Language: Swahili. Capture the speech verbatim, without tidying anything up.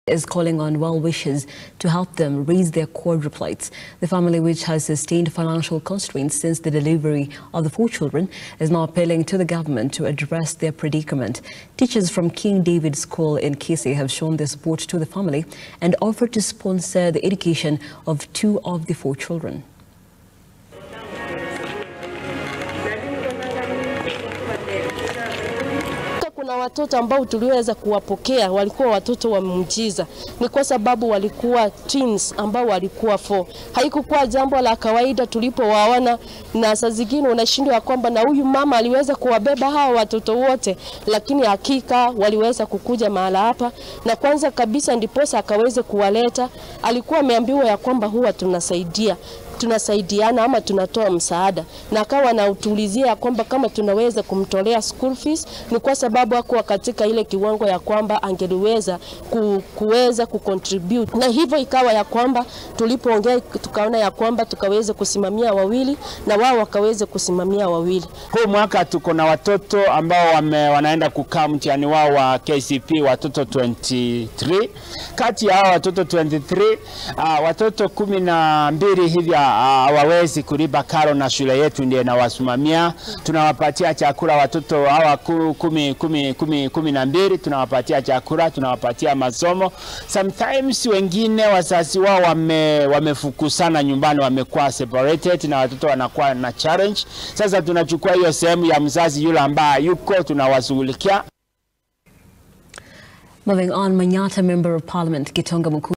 is calling on well-wishers to help them raise their quadruplets. The family, which has sustained financial constraints since the delivery of the four children, is now appealing to the government to address their predicament. Teachers from King David School in Kisii have shown their support to the family and offered to sponsor the education of two of the four children. Kuna watoto ambao tuliweza kuwapokea walikuwa watoto wa muujiza. Ni kwa sababu walikuwa twins ambao walikuwa four. Haikukuwa jambo la kawaida tulipowaona, na saa zingine unashindwa kwamba na huyu mama aliweza kuwabeba hao watoto wote, lakini hakika waliweza kukuja mahala hapa, na kwanza kabisa ndiposa akaweze kuwaleta. Alikuwa ameambiwa ya kwamba huwa tunasaidia tunasaidiana ama tunatoa msaada, na akawa na utulizia kwamba kama tunaweza kumtolea school fees, ni kwa sababu hakuwa katika ile kiwango ya kwamba angeliweza ku, kuweza kucontribute. Na hivyo ikawa ya kwamba tulipoongea tukaona ya kwamba tukaweze kusimamia wawili na wao wakaweze kusimamia wawili. Huu mwaka tuko na watoto ambao wame, wanaenda kukaa mtihani wao wa K C P, watoto twenty-three. Kati ya hao watoto twenty-three, uh, watoto kumi na mbili hivi hawawezi kulipa karo na shule yetu ndiye inawasimamia. Tunawapatia chakula watoto hawa kumi, kumi, kumi, kumi na mbili, tunawapatia chakula, tunawapatia masomo. Sometimes wengine wazazi wao wame, wamefukusana nyumbani, wamekuwa separated na watoto wanakuwa na challenge. Sasa tunachukua hiyo sehemu ya mzazi yule ambaye yuko, tunawashughulikia. Moving on, Manyata Member of Parliament Gitonga Mukulu